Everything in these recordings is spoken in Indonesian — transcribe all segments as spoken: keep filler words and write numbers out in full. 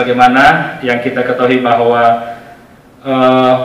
sebagaimana yang kita ketahui bahwa uh,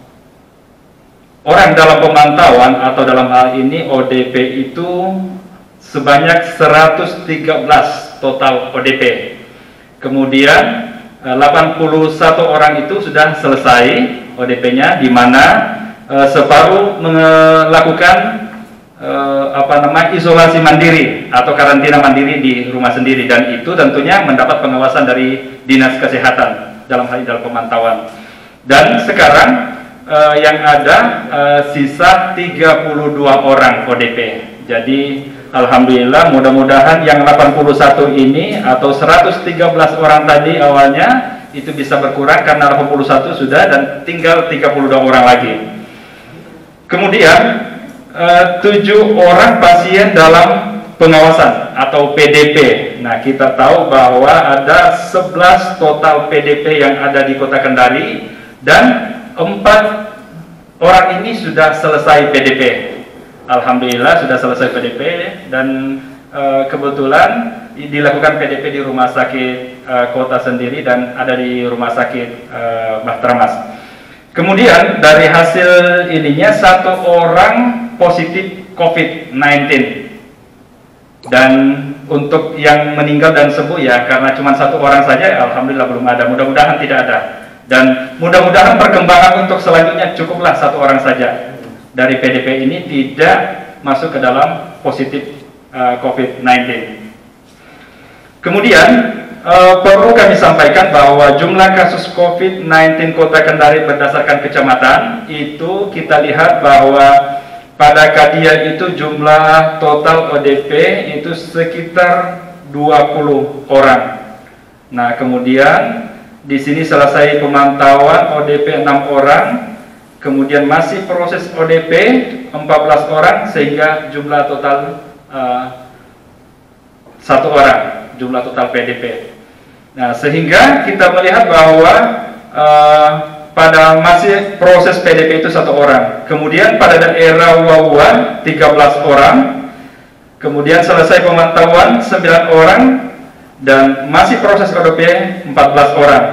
orang dalam pemantauan atau dalam hal ini O D P itu sebanyak seratus tiga belas total O D P. Kemudian delapan puluh satu orang itu sudah selesai O D P-nya, di mana uh, separuh melakukan uh, apa namanya isolasi mandiri atau karantina mandiri di rumah sendiri, dan itu tentunya mendapat pengawasan dari Dinas Kesehatan dalam hal ini dalam pemantauan. Dan sekarang uh, yang ada uh, sisa tiga puluh dua orang O D P. Jadi alhamdulillah, mudah-mudahan yang delapan puluh satu ini atau seratus tiga belas orang tadi awalnya itu bisa berkurang karena delapan puluh satu sudah dan tinggal tiga puluh dua orang lagi. Kemudian eh, tujuh orang pasien dalam pengawasan atau P D P. Nah, kita tahu bahwa ada sebelas total P D P yang ada di Kota Kendari dan empat orang ini sudah selesai P D P. Alhamdulillah sudah selesai P D P dan e, kebetulan dilakukan P D P di rumah sakit e, kota sendiri dan ada di rumah sakit e, Bahteramas. Kemudian dari hasil ininya satu orang positif COVID sembilan belas dan untuk yang meninggal dan sembuh ya karena cuma satu orang saja, alhamdulillah belum ada. Mudah-mudahan tidak ada dan mudah-mudahan perkembangan untuk selanjutnya cukuplah satu orang saja dari P D P ini tidak masuk ke dalam positif uh, COVID sembilan belas. Kemudian uh, perlu kami sampaikan bahwa jumlah kasus COVID sembilan belas Kota Kendari berdasarkan kecamatan itu kita lihat bahwa pada Kadia itu jumlah total O D P itu sekitar dua puluh orang. Nah, kemudian di sini selesai pemantauan O D P enam orang. Kemudian masih proses O D P empat belas orang sehingga jumlah total uh, satu orang, jumlah total P D P. Nah, sehingga kita melihat bahwa uh, pada masih proses P D P itu satu orang. Kemudian pada daerah Wawuan tiga belas orang. Kemudian selesai pemantauan sembilan orang dan masih proses O D P empat belas orang.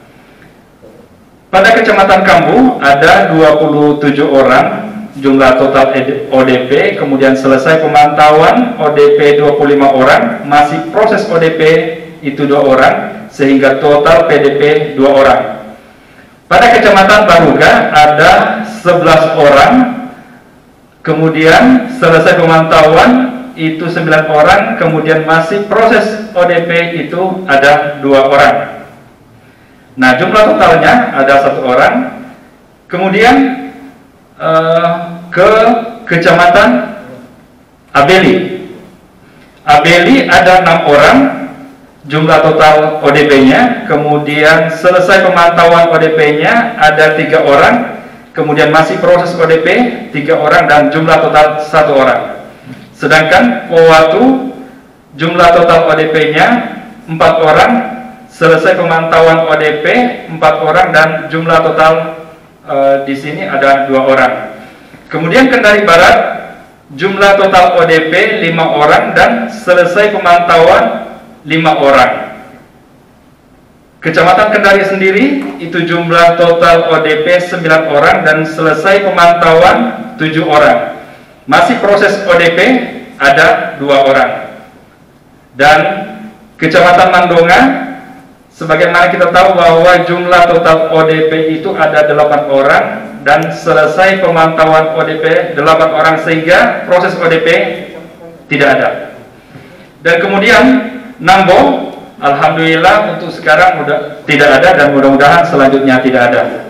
Pada Kecamatan Kambu ada dua puluh tujuh orang jumlah total O D P, kemudian selesai pemantauan O D P dua puluh lima orang, masih proses O D P itu dua orang, sehingga total P D P dua orang. Pada Kecamatan Baruga ada sebelas orang, kemudian selesai pemantauan itu sembilan orang, kemudian masih proses O D P itu ada dua orang. Nah, jumlah totalnya ada satu orang. Kemudian eh, ke Kecamatan Abeli. Abeli ada enam orang, jumlah total O D P-nya. Kemudian selesai pemantauan O D P-nya ada tiga orang. Kemudian masih proses O D P tiga orang dan jumlah total satu orang. Sedangkan Powatu jumlah total O D P-nya empat orang. Selesai pemantauan O D P empat orang dan jumlah total e, di sini ada dua orang. Kemudian Kendari Barat jumlah total O D P lima orang dan selesai pemantauan lima orang. Kecamatan Kendari sendiri itu jumlah total O D P sembilan orang dan selesai pemantauan tujuh orang. Masih proses O D P ada dua orang. Dan Kecamatan Mandonga, sebagaimana kita tahu bahwa jumlah total O D P itu ada delapan orang dan selesai pemantauan O D P delapan orang sehingga proses O D P tidak ada. Dan kemudian Nambo, alhamdulillah untuk sekarang udah tidak ada dan mudah-mudahan selanjutnya tidak ada.